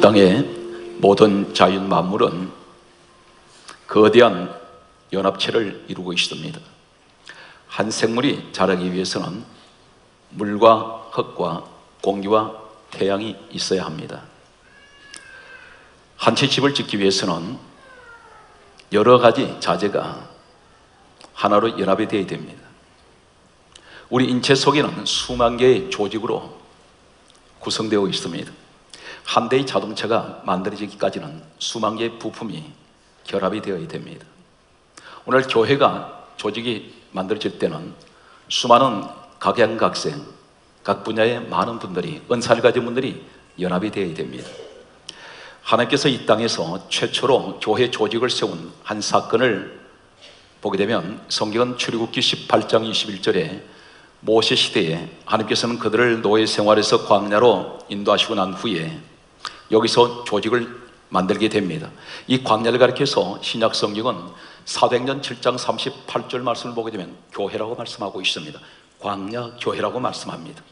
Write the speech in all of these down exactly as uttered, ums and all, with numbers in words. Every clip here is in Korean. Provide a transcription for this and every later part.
땅의 모든 자연 만물은 거대한 연합체를 이루고 있습니다. 한 생물이 자라기 위해서는 물과 흙과 공기와 태양이 있어야 합니다. 한 채 집을 짓기 위해서는 여러 가지 자재가 하나로 연합이 되어야 됩니다. 우리 인체 속에는 수만 개의 조직으로 구성되어 있습니다. 한 대의 자동차가 만들어지기까지는 수만 개의 부품이 결합이 되어야 됩니다. 오늘 교회가 조직이 만들어질 때는 수많은 각양각색, 각 분야의 많은 분들이, 은사를 가진 분들이 연합이 되어야 됩니다. 하나님께서 이 땅에서 최초로 교회 조직을 세운 한 사건을 보게 되면 성경은 출애굽기 십팔 장 이십일 절에 모세 시대에 하나님께서는 그들을 노예 생활에서 광야로 인도하시고 난 후에 여기서 조직을 만들게 됩니다. 이 광야를 가리켜서 신약 성경은 사도행전 칠 장 삼십팔 절 말씀을 보게 되면 교회라고 말씀하고 있습니다. 광야 교회라고 말씀합니다.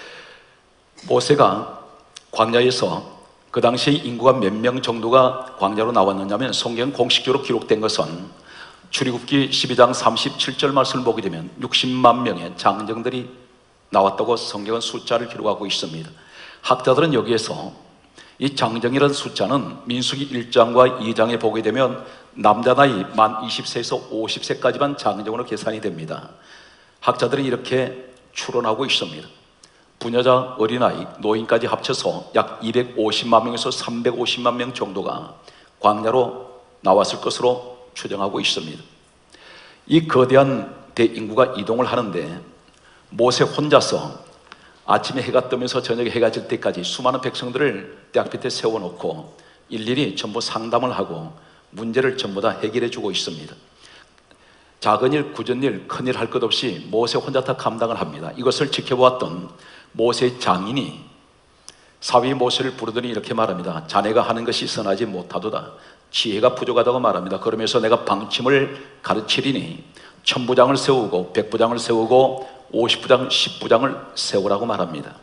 모세가 광야에서 그 당시에 인구가 몇 명 정도가 광야로 나왔느냐면 성경 공식적으로 기록된 것은 출애굽기 십이 장 삼십칠 절 말씀을 보게 되면 육십만 명의 장정들이 나왔다고 성경은 숫자를 기록하고 있습니다. 학자들은 여기에서 이 장정이라는 숫자는 민수기 일 장과 이 장에 보게 되면 남자 나이 만 이십 세에서 오십 세까지만 장정으로 계산이 됩니다. 학자들은 이렇게 추론하고 있습니다. 부녀자, 어린아이, 노인까지 합쳐서 약 이백오십만 명에서 삼백오십만 명 정도가 광야로 나왔을 것으로 추정하고 있습니다. 이 거대한 대인구가 이동을 하는데 모세 혼자서 아침에 해가 뜨면서 저녁에 해가 질 때까지 수많은 백성들을 떼 앞에 세워놓고 일일이 전부 상담을 하고 문제를 전부 다 해결해 주고 있습니다. 작은 일, 굳은 일, 큰일 할 것 없이 모세 혼자 다 감당을 합니다. 이것을 지켜보았던 모세의 장인이 사위 모세를 부르더니 이렇게 말합니다. 자네가 하는 것이 선하지 못하도다. 지혜가 부족하다고 말합니다. 그러면서 내가 방침을 가르치리니 천부장을 세우고 백부장을 세우고 오십부장, 십부장을 세우라고 말합니다.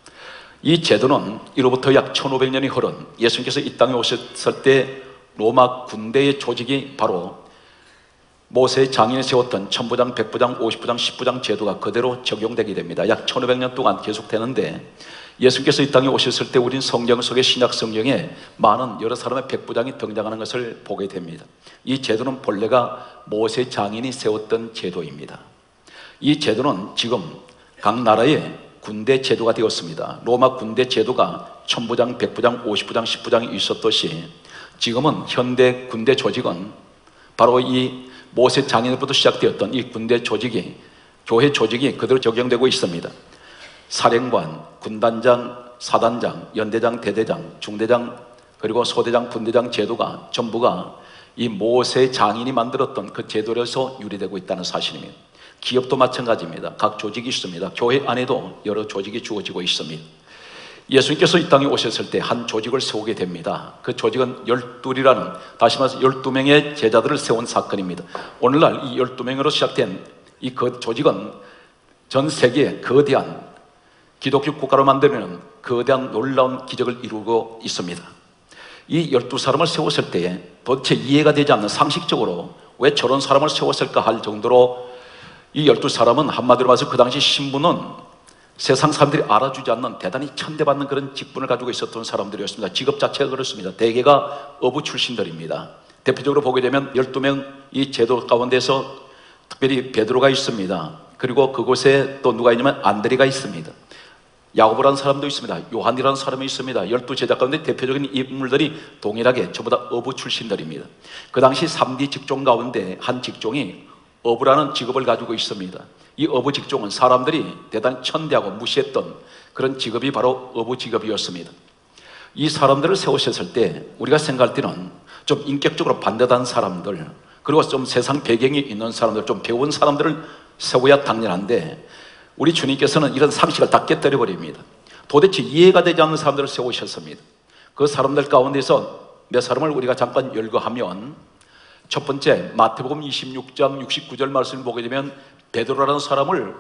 이 제도는 이로부터 약 천오백 년이 흐른 예수님께서 이 땅에 오셨을 때 로마 군대의 조직이 바로 모세의 장인이 세웠던 천부장, 백부장, 오십부장, 십부장 제도가 그대로 적용되게 됩니다. 약 천오백 년 동안 계속되는데 예수님께서 이 땅에 오셨을 때 우린 성경 속의 신약 성경에 많은 여러 사람의 백부장이 등장하는 것을 보게 됩니다. 이 제도는 본래가 모세 장인이 세웠던 제도입니다. 이 제도는 지금 각 나라의 군대 제도가 되었습니다. 로마 군대 제도가 천부장, 백부장, 오십부장, 십부장이 있었듯이 지금은 현대 군대 조직은 바로 이 모세 장인으로부터 시작되었던 이 군대 조직이, 교회 조직이 그대로 적용되고 있습니다. 사령관, 군단장, 사단장, 연대장, 대대장, 중대장, 그리고 소대장, 분대장 제도가 전부가 이 모세 장인이 만들었던 그 제도로서 유래되고 있다는 사실입니다. 기업도 마찬가지입니다. 각 조직이 있습니다. 교회 안에도 여러 조직이 주어지고 있습니다. 예수님께서 이 땅에 오셨을 때 한 조직을 세우게 됩니다. 그 조직은 열둘이라는, 다시 말해서 열두 명의 제자들을 세운 사건입니다. 오늘날 이 열두 명으로 시작된 이 그 조직은 전 세계에 거대한 기독교 국가로 만들면 거대한 놀라운 기적을 이루고 있습니다. 이 열두 사람을 세웠을 때에 도대체 이해가 되지 않는, 상식적으로 왜 저런 사람을 세웠을까 할 정도로 이 열두 사람은 한마디로 말해서 그 당시 신분은 세상 사람들이 알아주지 않는 대단히 천대받는 그런 직분을 가지고 있었던 사람들이었습니다. 직업 자체가 그렇습니다. 대개가 어부 출신들입니다. 대표적으로 보게 되면 열두 명 이 제도 가운데서 특별히 베드로가 있습니다. 그리고 그곳에 또 누가 있냐면 안드레가 있습니다. 야고보라는 사람도 있습니다. 요한이라는 사람이 있습니다. 열두 제자 가운데 대표적인 인물들이 동일하게 전부 다 어부 출신들입니다. 그 당시 삼 대 직종 가운데 한 직종이 어부라는 직업을 가지고 있습니다. 이 어부 직종은 사람들이 대단히 천대하고 무시했던 그런 직업이 바로 어부 직업이었습니다. 이 사람들을 세우셨을 때 우리가 생각할 때는 좀 인격적으로 반듯한 사람들, 그리고 좀 세상 배경이 있는 사람들, 좀 배운 사람들을 세워야 당연한데 우리 주님께서는 이런 상식을 다 깨뜨려 버립니다. 도대체 이해가 되지 않는 사람들을 세우셨습니다. 그 사람들 가운데서 몇 사람을 우리가 잠깐 열거하면, 첫 번째 마태복음 이십육 장 육십구 절 말씀을 보게 되면 베드로라는 사람을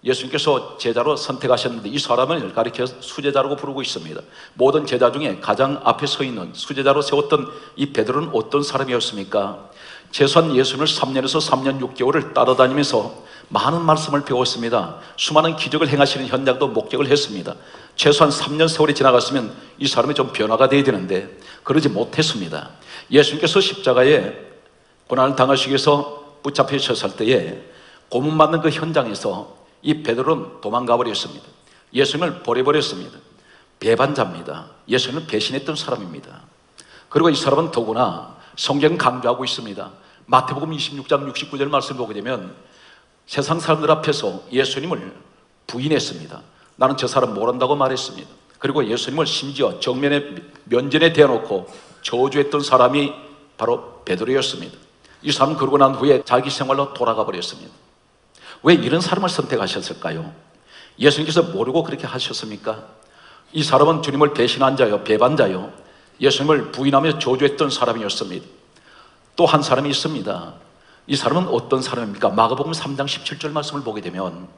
예수님께서 제자로 선택하셨는데 이 사람을 가리켜 수제자라고 부르고 있습니다. 모든 제자 중에 가장 앞에 서 있는 수제자로 세웠던 이 베드로는 어떤 사람이었습니까? 최소한 예수님을 삼 년에서 삼 년 육 개월을 따라다니면서 많은 말씀을 배웠습니다. 수많은 기적을 행하시는 현장도 목격을 했습니다. 최소한 삼 년 세월이 지나갔으면 이 사람이 좀 변화가 돼야 되는데 그러지 못했습니다. 예수님께서 십자가에 고난을 당하시기 위해서 붙잡히셨을 때에 고문받는 그 현장에서 이 베드로는 도망가 버렸습니다. 예수님을 버려버렸습니다. 배반자입니다. 예수님을 배신했던 사람입니다. 그리고 이 사람은 더구나 성경 강조하고 있습니다. 마태복음 이십육 장 육십구 절 말씀 보게 되면 세상 사람들 앞에서 예수님을 부인했습니다. 나는 저 사람 모른다고 말했습니다. 그리고 예수님을 심지어 정면에 면전에 대놓고 저주했던 사람이 바로 베드로였습니다. 이 사람은 그러고 난 후에 자기 생활로 돌아가 버렸습니다. 왜 이런 사람을 선택하셨을까요? 예수님께서 모르고 그렇게 하셨습니까? 이 사람은 주님을 배신한 자요, 배반자요, 예수님을 부인하며 저주했던 사람이었습니다. 또 한 사람이 있습니다. 이 사람은 어떤 사람입니까? 마가복음 삼 장 십칠 절 말씀을 보게 되면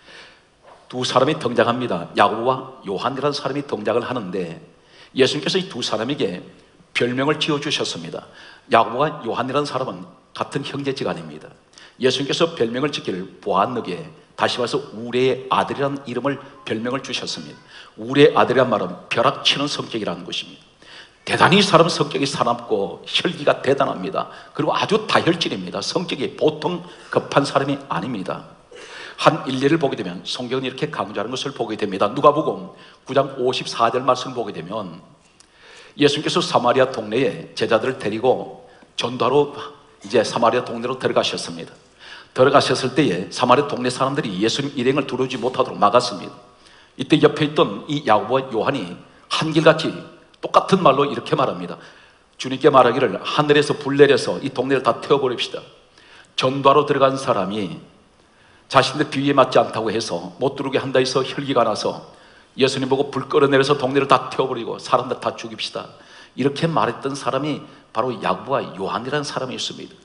두 사람이 등장합니다. 야고보와 요한이라는 사람이 등장을 하는데 예수님께서 이 두 사람에게 별명을 지어주셨습니다. 야고보와 요한이라는 사람은 같은 형제지간입니다. 예수님께서 별명을 짓기를 보아느게, 다시 말해서 우레의 아들이라는 이름을 별명을 주셨습니다. 우레의 아들이란 말은 벼락치는 성격이라는 것입니다. 대단히 사람 성격이 사납고 혈기가 대단합니다. 그리고 아주 다혈질입니다. 성격이 보통 급한 사람이 아닙니다. 한 일례를 보게 되면 성경은 이렇게 강조하는 것을 보게 됩니다. 누가복음 구 장 오십사 절 말씀을 보게 되면 예수님께서 사마리아 동네에 제자들을 데리고 전도하러 이제 사마리아 동네로 들어가셨습니다. 들어가셨을 때에 사마리아 동네 사람들이 예수님 일행을 들어오지 못하도록 막았습니다. 이때 옆에 있던 이 야고보와 요한이 한결같이 똑같은 말로 이렇게 말합니다. 주님께 말하기를 하늘에서 불 내려서 이 동네를 다 태워버립시다. 전도하러 들어간 사람이 자신들 비위에 맞지 않다고 해서 못 들어오게 한다 해서 혈기가 나서 예수님 보고 불 끌어내려서 동네를 다 태워버리고 사람들 다 죽입시다. 이렇게 말했던 사람이 바로 야고보와 요한이라는 사람이었습니다.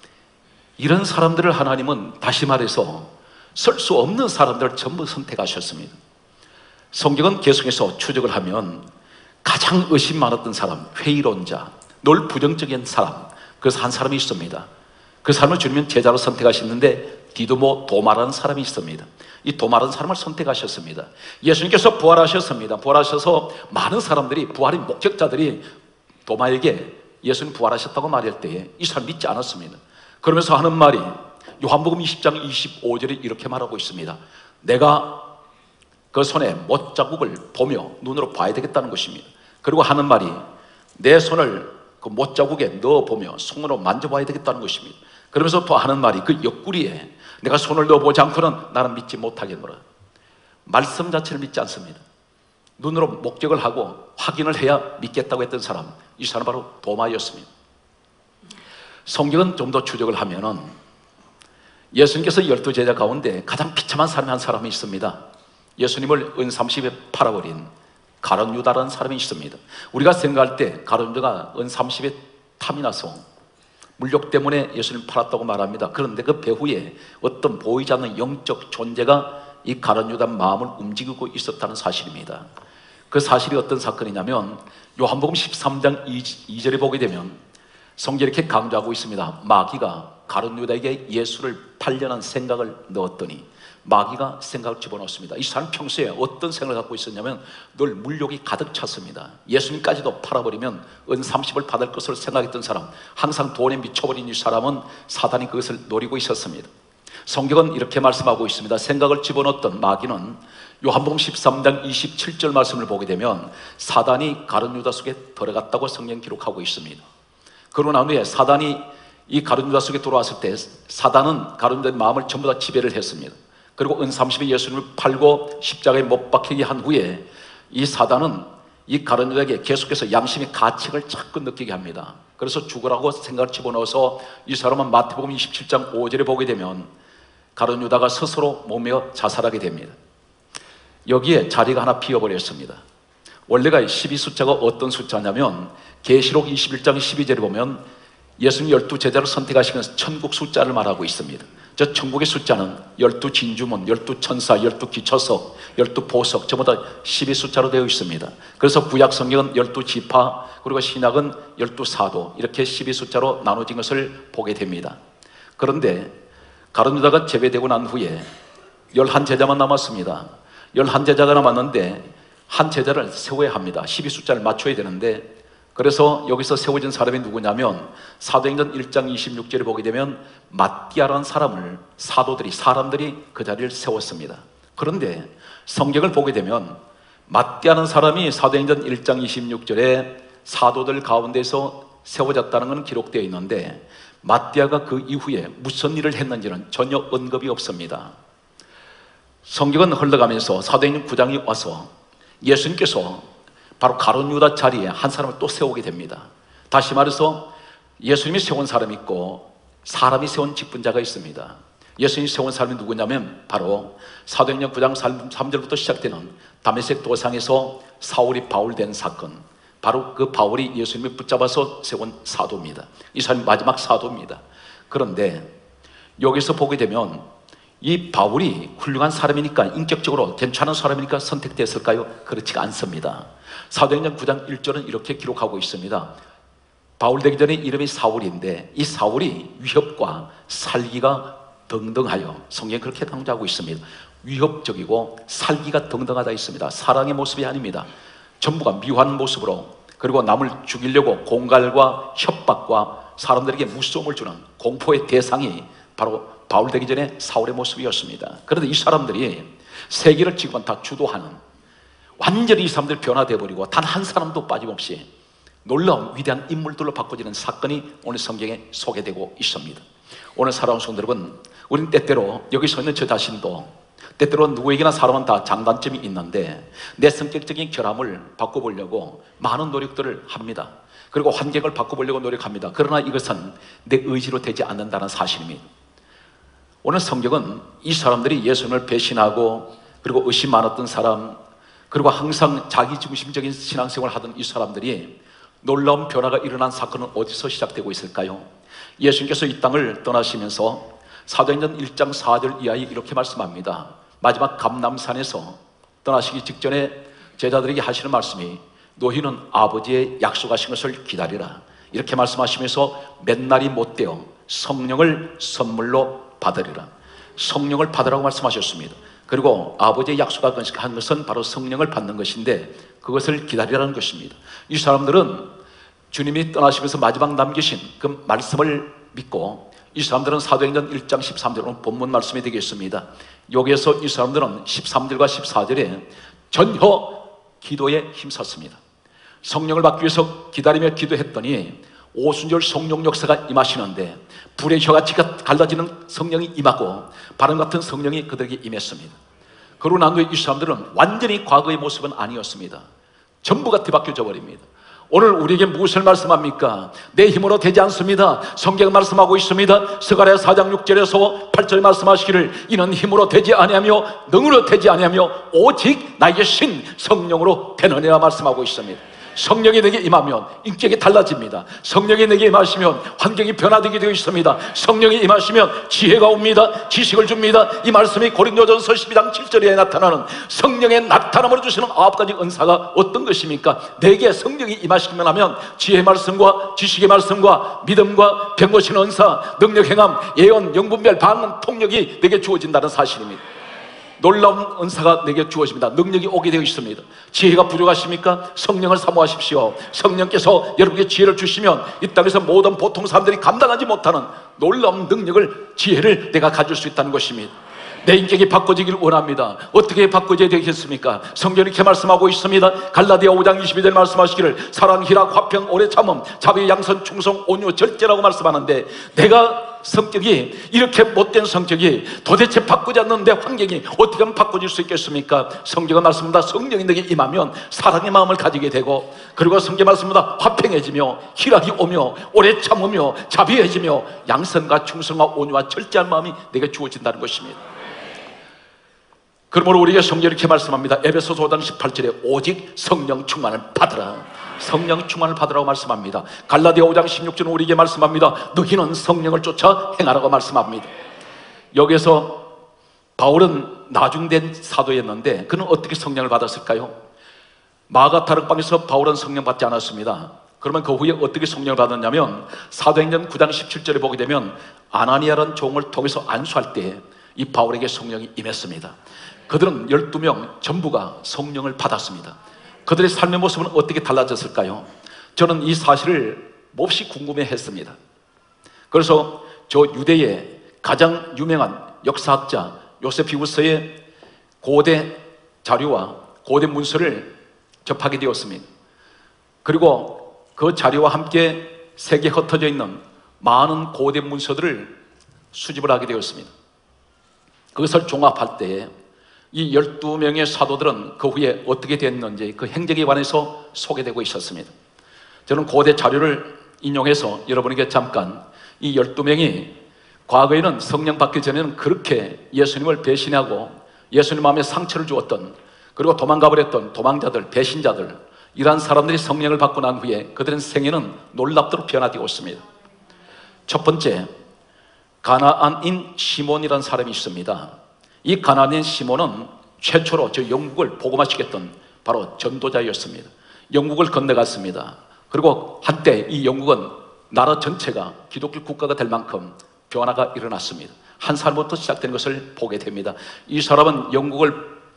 이런 사람들을 하나님은 다시 말해서 설 수 없는 사람들을 전부 선택하셨습니다. 성경은 계속해서 추적을 하면 가장 의심 많았던 사람, 회의론자, 늘 부정적인 사람, 그래서 한 사람이 있습니다. 그 사람을 주님은 제자로 선택하셨는데 디도모 도마라는 사람이 있습니다. 이 도마라는 사람을 선택하셨습니다. 예수님께서 부활하셨습니다. 부활하셔서 많은 사람들이, 부활의 목격자들이 도마에게 예수님 부활하셨다고 말할 때에 이 사람 믿지 않았습니다. 그러면서 하는 말이 요한복음 이십 장 이십오 절에 이렇게 말하고 있습니다. 내가 그 손에 못자국을 보며 눈으로 봐야 되겠다는 것입니다. 그리고 하는 말이 내 손을 그 못자국에 넣어보며 손으로 만져봐야 되겠다는 것입니다. 그러면서 또 하는 말이 그 옆구리에 내가 손을 넣어보지 않고는 나는 믿지 못하겠노라. 말씀 자체를 믿지 않습니다. 눈으로 목격을 하고 확인을 해야 믿겠다고 했던 사람, 이 사람 바로 도마였습니다. 성경은 좀 더 추적을 하면은 예수님께서 열두 제자 가운데 가장 비참한 사람이 한 사람이 있습니다. 예수님을 은삼십에 팔아버린 가룟 유다라는 사람이 있습니다. 우리가 생각할 때 가룟 유다가 은삼십에 탐이 나서 물욕 때문에 예수님을 팔았다고 말합니다. 그런데 그 배후에 어떤 보이지 않는 영적 존재가 이 가룟 유다 마음을 움직이고 있었다는 사실입니다. 그 사실이 어떤 사건이냐면 요한복음 십삼 장 이 절에 보게 되면 성경이 이렇게 강조하고 있습니다. 마귀가 가룟 유다에게 예수를 팔려는 생각을 넣었더니 마귀가 생각을 집어넣습니다. 이 사람 평소에 어떤 생각을 갖고 있었냐면 늘 물욕이 가득 찼습니다. 예수님까지도 팔아버리면 은삼십을 받을 것으로 생각했던 사람, 항상 돈에 미쳐버린 이 사람은 사단이 그것을 노리고 있었습니다. 성경은 이렇게 말씀하고 있습니다. 생각을 집어넣었던 마귀는 요한복음 십삼 장 이십칠 절 말씀을 보게 되면 사단이 가룟 유다 속에 들어갔다고 성경 기록하고 있습니다. 그러고 난 후에 사단이 이 가룟 유다 속에 들어왔을 때 사단은 가룟 유다의 마음을 전부 다 지배를 했습니다. 그리고 은삼십에 예수님을 팔고 십자가에 못 박히게 한 후에 이 사단은 이 가룟 유다에게 계속해서 양심의 가책을 자꾸 느끼게 합니다. 그래서 죽으라고 생각을 집어넣어서 이 사람은 마태복음 이십칠 장 오 절에 보게 되면 가룟 유다가 스스로 몸매어 자살하게 됩니다. 여기에 자리가 하나 비어버렸습니다. 원래가 십이 숫자가 어떤 숫자냐면 계시록 이십일 장 십이 절에 보면 예수님 열두 제자를 선택하시면서 천국 숫자를 말하고 있습니다. 저 천국의 숫자는 열두 진주문, 열두 천사, 열두 기초석, 열두 보석, 전부 다 십의 숫자로 되어 있습니다. 그래서 구약 성경은 열두 지파, 그리고 신약은 열두 사도, 이렇게 십의 숫자로 나눠진 것을 보게 됩니다. 그런데 가룟 유다가 제외되고 난 후에 열한 제자만 남았습니다. 열한 제자가 남았는데 한 제자를 세워야 합니다. 십의 숫자를 맞춰야 되는데, 그래서 여기서 세워진 사람이 누구냐면 사도행전 일 장 이십육 절에 보게 되면 마띠아라는 사람을 사도들이, 사람들이 그 자리를 세웠습니다. 그런데 성경을 보게 되면 마띠아라는 사람이 사도행전 일 장 이십육 절에 사도들 가운데서 세워졌다는 것은 기록되어 있는데, 마띠아가 그 이후에 무슨 일을 했는지는 전혀 언급이 없습니다. 성경은 흘러가면서 사도행전 구 장이 와서 예수님께서 바로 가룟 유다 자리에 한 사람을 또 세우게 됩니다. 다시 말해서 예수님이 세운 사람이 있고 사람이 세운 직분자가 있습니다. 예수님이 세운 사람이 누구냐면 바로 사도행전 구 장 삼 절부터 시작되는 다메섹 도상에서 사울이 바울된 사건, 바로 그 바울이 예수님을 붙잡아서 세운 사도입니다. 이 사람이 마지막 사도입니다. 그런데 여기서 보게 되면 이 바울이 훌륭한 사람이니까, 인격적으로 괜찮은 사람이니까 선택됐을까요? 그렇지가 않습니다. 사도행전 구 장 일 절은 이렇게 기록하고 있습니다. 바울 되기 전에 이름이 사울인데 이 사울이 위협과 살기가 등등하여, 성경이 그렇게 강조하고 있습니다. 위협적이고 살기가 등등하다 있습니다. 사랑의 모습이 아닙니다. 전부가 미워하는 모습으로, 그리고 남을 죽이려고 공갈과 협박과 사람들에게 무서움을 주는 공포의 대상이 바로 바울 되기 전에 사울의 모습이었습니다. 그런데 이 사람들이 세계를 지금 다 주도하는, 완전히 이 사람들이 변화되어 버리고 단 한 사람도 빠짐없이 놀라운 위대한 인물들로 바꿔지는 사건이 오늘 성경에 소개되고 있습니다. 오늘 살아온 성도 여러분, 우리는 때때로 여기 서 있는 저 자신도 때때로 누구에게나 사람은 다 장단점이 있는데 내 성격적인 결함을 바꿔보려고 많은 노력들을 합니다. 그리고 환경을 바꿔보려고 노력합니다. 그러나 이것은 내 의지로 되지 않는다는 사실입니다. 오늘 성경은 이 사람들이 예수님을 배신하고 그리고 의심 많았던 사람, 그리고 항상 자기중심적인 신앙생활을 하던 이 사람들이 놀라운 변화가 일어난 사건은 어디서 시작되고 있을까요? 예수님께서 이 땅을 떠나시면서 사도행전 일 장 사 절 이하에 이렇게 말씀합니다. 마지막 감람산에서 떠나시기 직전에 제자들에게 하시는 말씀이 너희는 아버지의 약속하신 것을 기다리라, 이렇게 말씀하시면서 몇 날이 못되어 성령을 선물로 받으리라. 성령을 받으라고 말씀하셨습니다. 그리고 아버지의 약속한 것은 바로 성령을 받는 것인데 그것을 기다리라는 것입니다. 이 사람들은 주님이 떠나시면서 마지막 남기신 그 말씀을 믿고, 이 사람들은 사도행전 일 장 십삼 절은 본문 말씀이 되겠습니다. 여기에서 이 사람들은 십삼 절과 십사 절에 전혀 기도에 힘썼습니다. 성령을 받기 위해서 기다리며 기도했더니 오순절 성령 역사가 임하시는데 불의 혀같이 갈라지는 성령이 임하고 바람 같은 성령이 그들에게 임했습니다. 그러고 난 후에 이 사람들은 완전히 과거의 모습은 아니었습니다. 전부가 뒤바뀌어져 버립니다. 오늘 우리에게 무엇을 말씀합니까? 내 힘으로 되지 않습니다. 성경 말씀하고 있습니다. 스가랴 사 장 육 절에서 팔 절에 말씀하시기를 이는 힘으로 되지 아니하며 능으로 되지 아니하며 오직 나의 신 성령으로 되느니라 말씀하고 있습니다. 성령이 내게 임하면 인격이 달라집니다. 성령이 내게 임하시면 환경이 변화되게 되어 있습니다. 성령이 임하시면 지혜가 옵니다. 지식을 줍니다. 이 말씀이 고린도전서 십이 장 칠 절에 나타나는 성령의 나타남으로 주시는 아홉 가지 은사가 어떤 것입니까? 내게 성령이 임하시기만 하면 지혜의 말씀과 지식의 말씀과 믿음과 병고치는 은사, 능력 행함, 예언, 영분별, 방언, 통력이 내게 주어진다는 사실입니다. 놀라운 은사가 내게 주어집니다. 능력이 오게 되어 있습니다. 지혜가 부족하십니까? 성령을 사모하십시오. 성령께서 여러분에게 지혜를 주시면 이 땅에서 모든 보통 사람들이 감당하지 못하는 놀라운 능력을, 지혜를 내가 가질 수 있다는 것입니다. 내 인격이 바꿔지기를 원합니다. 어떻게 바꿔져야 되겠습니까? 성경이 이렇게 말씀하고 있습니다. 갈라디아 오 장 이십이 절 말씀하시기를 사랑, 희락, 화평, 오래 참음, 자비, 양선, 충성, 온유, 절제라고 말씀하는데 내가 성격이 이렇게 못된 성격이 도대체 바꾸지 않는데 환경이 어떻게 하면 바꿔질 수 있겠습니까? 성경은 말씀입니다. 성령이 내게 임하면 사랑의 마음을 가지게 되고, 그리고 성경 말씀입니다. 화평해지며 희락이 오며 오래 참으며 자비해지며 양선과 충성과 온유와 절제한 마음이 내게 주어진다는 것입니다. 그러므로 우리에게 성경이 이렇게 말씀합니다. 에베소서 오 장 십팔 절에 오직 성령 충만을 받으라. 성령 충만을 받으라고 말씀합니다. 갈라디아 오 장 십육 절은 우리에게 말씀합니다. 너희는 성령을 쫓아 행하라고 말씀합니다. 여기서 바울은 나중된 사도였는데 그는 어떻게 성령을 받았을까요? 마가 다락방에서 바울은 성령 받지 않았습니다. 그러면 그 후에 어떻게 성령을 받았냐면 사도행전 구 장 십칠 절에 보게 되면 아나니아라는 종을 통해서 안수할 때 이 바울에게 성령이 임했습니다. 그들은 열두 명 전부가 성령을 받았습니다. 그들의 삶의 모습은 어떻게 달라졌을까요? 저는 이 사실을 몹시 궁금해했습니다. 그래서 저 유대의 가장 유명한 역사학자 요세피우스의 고대 자료와 고대 문서를 접하게 되었습니다. 그리고 그 자료와 함께 세계에 흩어져 있는 많은 고대 문서들을 수집을 하게 되었습니다. 그것을 종합할 때에 이 열두 명의 사도들은 그 후에 어떻게 됐는지 그 행적에 관해서 소개되고 있었습니다. 저는 고대 자료를 인용해서 여러분에게 잠깐 이 열두 명이 과거에는 성령 받기 전에는 그렇게 예수님을 배신하고 예수님 마음에 상처를 주었던, 그리고 도망가 버렸던 도망자들, 배신자들, 이러한 사람들이 성령을 받고 난 후에 그들의 생애는 놀랍도록 변화되었습니다. 첫 번째, 가나안인 시몬이라는 사람이 있습니다. 이 가나안인 시몬은 최초로 저 영국을 복음화시켰던 바로 전도자였습니다. 영국을 건너갔습니다. 그리고 한때 이 영국은 나라 전체가 기독교 국가가 될 만큼 변화가 일어났습니다. 한 사람부터 시작된 것을 보게 됩니다. 이 사람은 영국을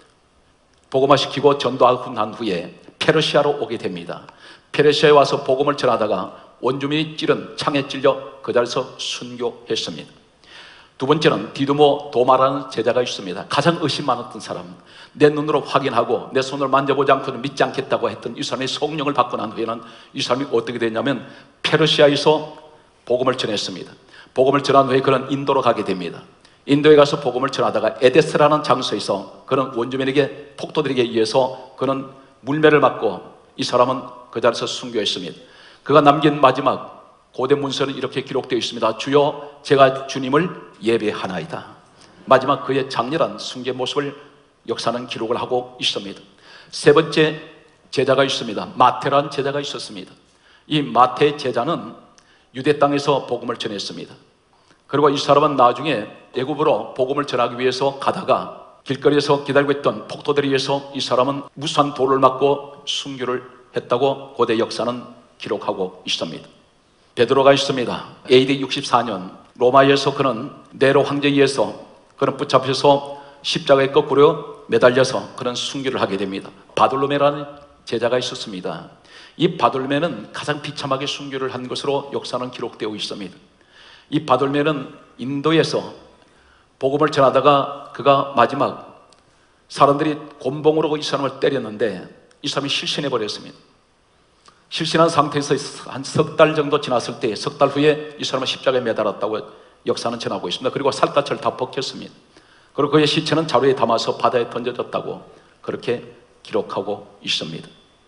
복음화시키고 전도하고 난 후에 페르시아로 오게 됩니다. 페르시아에 와서 복음을 전하다가 원주민이 찌른 창에 찔려 그 자리에서 순교했습니다. 두 번째는 디두모 도마라는 제자가 있습니다. 가장 의심 많았던 사람, 내 눈으로 확인하고 내 손을 만져보지 않고는 믿지 않겠다고 했던 이 사람이 성령을 받고 난 후에는 이 사람이 어떻게 됐냐면 페르시아에서 복음을 전했습니다. 복음을 전한 후에 그는 인도로 가게 됩니다. 인도에 가서 복음을 전하다가 에데스라는 장소에서 그는 원주민에게 폭도들에게 의해서 그는 물매를 맞고 이 사람은 그 자리에서 순교했습니다. 그가 남긴 마지막 고대 문서는 이렇게 기록되어 있습니다. 주여, 제가 주님을 예배하나이다. 마지막 그의 장렬한 순교 모습을 역사는 기록을 하고 있습니다. 세 번째 제자가 있습니다. 마태라는 제자가 있었습니다. 이 마태 제자는 유대 땅에서 복음을 전했습니다. 그리고 이 사람은 나중에 애굽으로 복음을 전하기 위해서 가다가 길거리에서 기다리고 있던 폭도들에 의해서 이 사람은 무수한 돌을 맞고 순교를 했다고 고대 역사는 기록하고 있습니다. 베드로가 있습니다. 에이디 육십사 년 로마에서 그는 네로 황제에 의해서 그는 붙잡혀서 십자가에 거꾸로 매달려서 그는 순교를 하게 됩니다. 바돌로메라는 제자가 있었습니다. 이 바돌로메는 가장 비참하게 순교를 한 것으로 역사는 기록되어 있습니다. 이 바돌로메는 인도에서 복음을 전하다가 그가 마지막 사람들이 곤봉으로 이 사람을 때렸는데 이 사람이 실신해 버렸습니다. 실신한 상태에서 한 석 달 정도 지났을 때, 석 달 후에 이 사람은 십자가에 매달았다고 역사는 전하고 있습니다. 그리고 살갗을 다 벗겼습니다. 그리고 그의 시체는 자루에 담아서 바다에 던져졌다고 그렇게 기록하고 있습니다.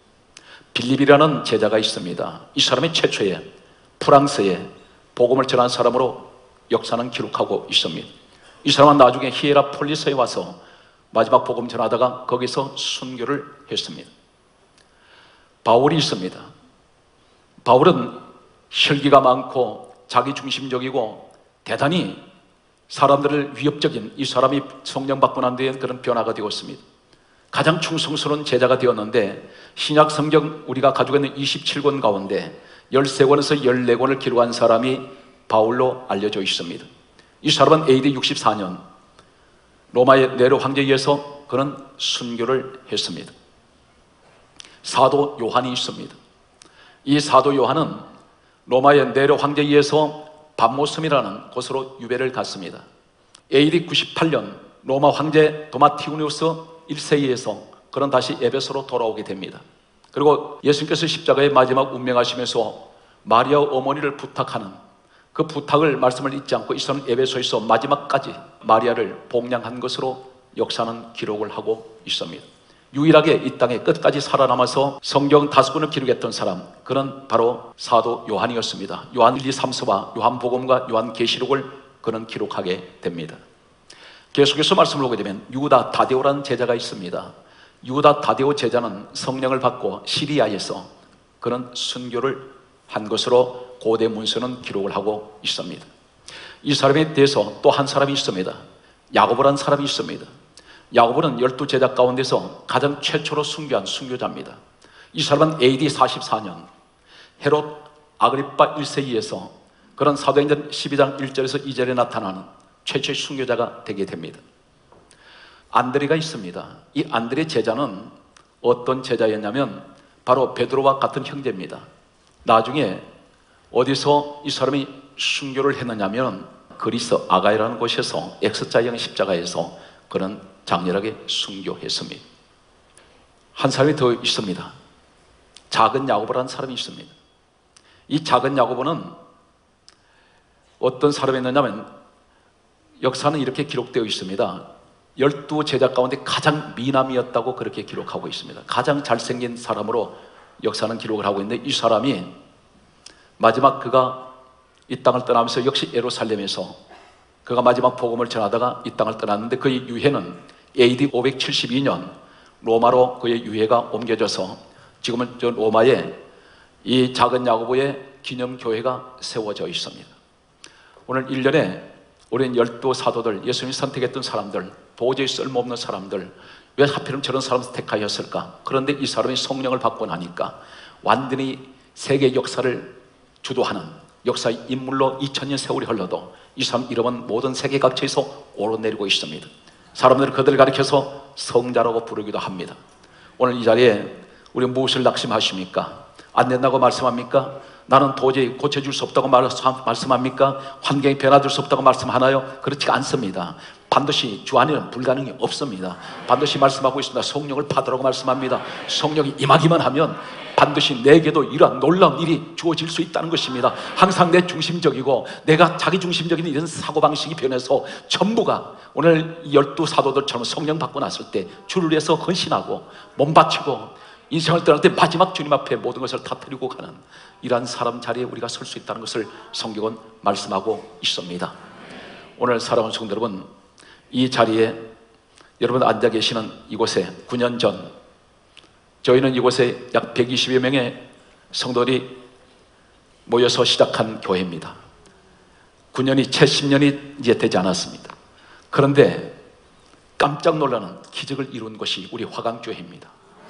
빌립이라는 제자가 있습니다. 이 사람이 최초의 프랑스에 복음을 전한 사람으로 역사는 기록하고 있습니다. 이 사람은 나중에 히에라폴리스에 와서 마지막 복음 전하다가 거기서 순교를 했습니다. 바울이 있습니다. 바울은 혈기가 많고 자기중심적이고 대단히 사람들을 위협적인, 이 사람이 성령 받고 난 뒤에 그런 변화가 되었습니다. 가장 충성스러운 제자가 되었는데 신약 성경 우리가 가지고 있는 이십칠 권 가운데 십삼 권에서 십사 권을 기록한 사람이 바울로 알려져 있습니다. 이 사람은 에이디 육십사 년 로마의 네로 황제에 의해서 그는 순교를 했습니다. 사도 요한이 있습니다. 이 사도 요한은 로마의 네로 황제에 의해서 밤모섬이라는 곳으로 유배를 갔습니다. 에이디 구십팔 년 로마 황제 도마티우니우스 일 세에 의해서 그는 다시 에베소로 돌아오게 됩니다. 그리고 예수님께서 십자가의 마지막 운명하시면서 마리아 어머니를 부탁하는 그 부탁을 말씀을 잊지 않고 이 사람은 에베소에서 마지막까지 마리아를 복양한 것으로 역사는 기록을 하고 있습니다. 유일하게 이 땅에 끝까지 살아남아서 성경 다섯 권을 기록했던 사람, 그는 바로 사도 요한이었습니다. 요한 일, 이, 삼서와 요한복음과 요한계시록을 그는 기록하게 됩니다. 계속해서 말씀을 보게 되면 유다 다데오라는 제자가 있습니다. 유다 다데오 제자는 성령을 받고 시리아에서 그는 순교를 한 것으로 고대 문서는 기록을 하고 있습니다. 이 사람에 대해서 또 한 사람이 있습니다. 야고보라는 사람이 있습니다. 야고보는 열두 제자 가운데서 가장 최초로 순교한 순교자입니다. 이 사람은 에이디 사십사 년 헤롯 아그리파 일 세기에서 그런 사도행전 십이 장 일 절에서 이 절에 나타나는 최초의 순교자가 되게 됩니다. 안드레가 있습니다. 이 안드레 제자는 어떤 제자였냐면 바로 베드로와 같은 형제입니다. 나중에 어디서 이 사람이 순교를 했느냐면 그리스 아가이라는 곳에서 X자형 십자가에서 그런 장렬하게 순교했습니다. 한 사람이 더 있습니다. 작은 야고보라는 사람이 있습니다. 이 작은 야고보는 어떤 사람이었냐면 역사는 이렇게 기록되어 있습니다. 열두 제자 가운데 가장 미남이었다고 그렇게 기록하고 있습니다. 가장 잘생긴 사람으로 역사는 기록을 하고 있는데 이 사람이 마지막 그가 이 땅을 떠나면서 역시 예루살렘에서 그가 마지막 복음을 전하다가 이 땅을 떠났는데 그의 유해는 에이디 오백칠십이 년 로마로 그의 유해가 옮겨져서 지금은 저 로마에 이 작은 야고보의 기념교회가 세워져 있습니다. 오늘 일 년에 우리는 열두 사도들, 예수님이 선택했던 사람들, 도저히 쓸모없는 사람들, 왜 하필이면 저런 사람을 택하였을까? 그런데 이 사람이 성령을 받고 나니까 완전히 세계 역사를 주도하는 역사의 인물로 이천 년 세월이 흘러도 이 사람 이름은 모든 세계 각지에서 오르내리고 있습니다. 사람들은 그들을 가리켜서 성자라고 부르기도 합니다. 오늘 이 자리에 우리 무엇을 낙심하십니까? 안 된다고 말씀합니까? 나는 도저히 고쳐줄 수 없다고 말씀합니까? 환경이 변화될 수 없다고 말씀하나요? 그렇지 않습니다. 반드시 주 안에는 불가능이 없습니다. 반드시 말씀하고 있습니다. 성령을 받으라고 말씀합니다. 성령이 임하기만 하면 반드시 내게도 이러한 놀라운 일이 주어질 수 있다는 것입니다. 항상 내 중심적이고 내가 자기 중심적인 이런 사고방식이 변해서 전부가 오늘 열두 사도들처럼 성령 받고 났을 때 주를 위해서 헌신하고 몸 바치고 인생을 떠날 때 마지막 주님 앞에 모든 것을 터뜨리고 가는 이러한 사람 자리에 우리가 설 수 있다는 것을 성경은 말씀하고 있습니다. 오늘 사랑하는 성도 여러분, 이 자리에 여러분 앉아 계시는 이곳에 구 년 전 저희는 이곳에 약 백이십여 명의 성도들이 모여서 시작한 교회입니다. 구 년이 채 십 년이 이제 되지 않았습니다. 그런데 깜짝 놀라는 기적을 이룬 것이 우리 화강교회입니다.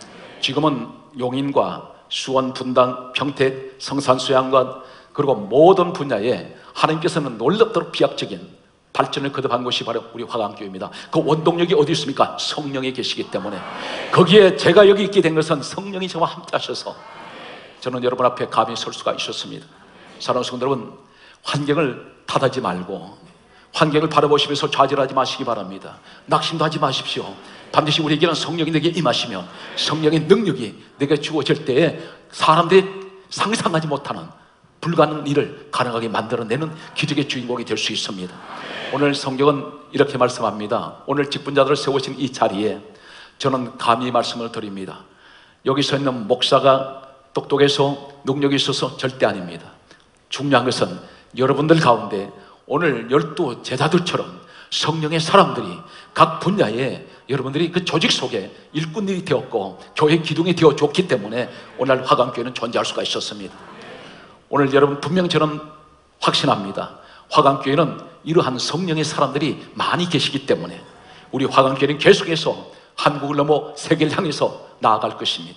지금은 용인과 수원, 분당, 평택, 성산, 수양관 그리고 모든 분야에 하나님께서는 놀랍도록 비약적인 발전을 거듭한 것이 바로 우리 화강교회입니다. 그 원동력이 어디 있습니까? 성령이 계시기 때문에. 거기에 제가 여기 있게 된 것은 성령이 저와 함께 하셔서 저는 여러분 앞에 감히 설 수가 있었습니다. 사랑하는 성도 여러분, 환경을 탓하지 말고 환경을 바라보시면서 좌절하지 마시기 바랍니다. 낙심도 하지 마십시오. 반드시 우리에게는 성령이 내게 임하시면 성령의 능력이 내게 주어질 때에 사람들이 상상하지 못하는 불가능한 일을 가능하게 만들어내는 기적의 주인공이 될 수 있습니다. 오늘 성경은 이렇게 말씀합니다. 오늘 직분자들을 세우신 이 자리에 저는 감히 말씀을 드립니다. 여기 서 있는 목사가 똑똑해서 능력이 있어서 절대 아닙니다. 중요한 것은 여러분들 가운데 오늘 열두 제자들처럼 성령의 사람들이 각 분야에 여러분들이 그 조직 속에 일꾼들이 되었고 교회 기둥이 되어 줬기 때문에 오늘 화강교회는 존재할 수가 있었습니다. 오늘 여러분 분명 저는 확신합니다. 화강교회는 이러한 성령의 사람들이 많이 계시기 때문에 우리 화강교회는 계속해서 한국을 넘어 세계를 향해서 나아갈 것입니다.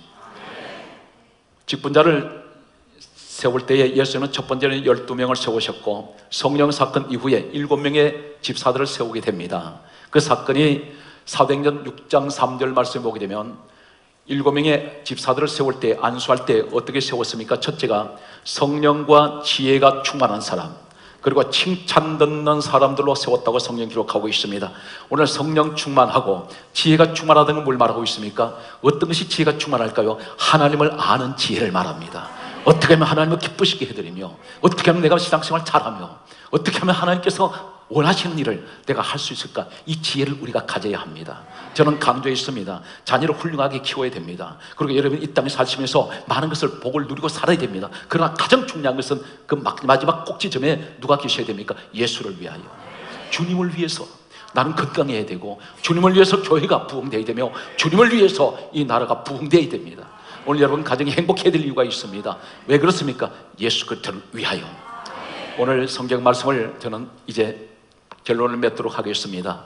직분자를 세울 때에 예수는 첫 번째는 열두 명을 세우셨고 성령 사건 이후에 일곱 명의 집사들을 세우게 됩니다. 그 사건이 사도행전 육 장 삼 절 말씀을 보게 되면 일곱 명의 집사들을 세울 때, 안수할 때 어떻게 세웠습니까? 첫째가 성령과 지혜가 충만한 사람, 그리고 칭찬 듣는 사람들로 세웠다고 성경 기록하고 있습니다. 오늘 성령 충만하고 지혜가 충만하다는 건 뭘 말하고 있습니까? 어떤 것이 지혜가 충만할까요? 하나님을 아는 지혜를 말합니다. 어떻게 하면 하나님을 기쁘시게 해드리며, 어떻게 하면 내가 신앙생활 잘하며, 어떻게 하면 하나님께서 원하시는 일을 내가 할 수 있을까? 이 지혜를 우리가 가져야 합니다. 저는 강조했습니다. 자녀를 훌륭하게 키워야 됩니다. 그리고 여러분이 이 땅에 사시면서 많은 것을 복을 누리고 살아야 됩니다. 그러나 가장 중요한 것은 그 마지막 꼭지점에 누가 계셔야 됩니까? 예수를 위하여, 주님을 위해서 나는 건강해야 되고, 주님을 위해서 교회가 부흥되어야 되며, 주님을 위해서 이 나라가 부흥되어야 됩니다. 오늘 여러분 가정이 행복해야 될 이유가 있습니다. 왜 그렇습니까? 예수 그리스도를 위하여. 오늘 성경 말씀을 저는 이제 결론을 맺도록 하겠습니다.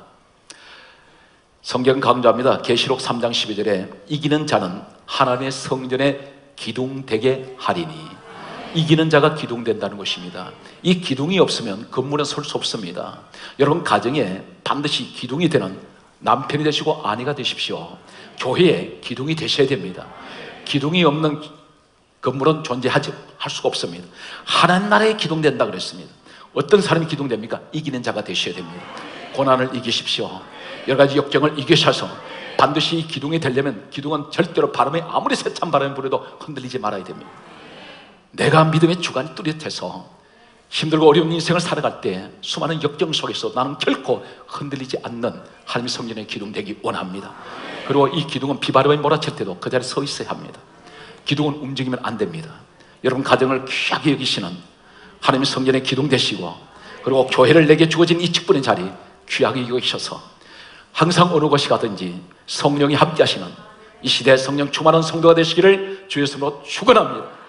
성경 강조합니다. 계시록 삼 장 십이 절에 이기는 자는 하나님의 성전에 기둥되게 하리니, 이기는 자가 기둥된다는 것입니다. 이 기둥이 없으면 건물은 설 수 없습니다. 여러분 가정에 반드시 기둥이 되는 남편이 되시고 아내가 되십시오. 교회에 기둥이 되셔야 됩니다. 기둥이 없는 건물은 존재하지 할 수가 없습니다. 하나님 나라에 기둥된다 그랬습니다. 어떤 사람이 기둥됩니까? 이기는 자가 되셔야 됩니다. 고난을 이기십시오. 여러 가지 역경을 이기셔서 반드시 이 기둥이 되려면, 기둥은 절대로 바람에 아무리 세찬 바람이 불어도 흔들리지 말아야 됩니다. 내가 믿음의 주관이 뚜렷해서 힘들고 어려운 인생을 살아갈 때 수많은 역경 속에서 나는 결코 흔들리지 않는 하나님의 성전의 기둥 되기 원합니다. 그리고 이 기둥은 비바람이 몰아칠 때도 그 자리에 서 있어야 합니다. 기둥은 움직이면 안 됩니다. 여러분 가정을 귀하게 여기시는 하나님의 성전의 기둥 되시고, 그리고 교회를 내게 주어진 이 직분의 자리 귀하게 여기셔서 항상 어느 곳이 가든지 성령이 함께 하시는 이 시대의 성령 충만한 성도가 되시기를 주의 이름으로 축원합니다.